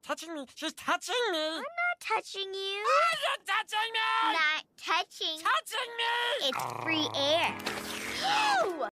touching me. She's touching me. I'm not touching you. You're touching me. Not touching. Touching me. It's free air. Phew!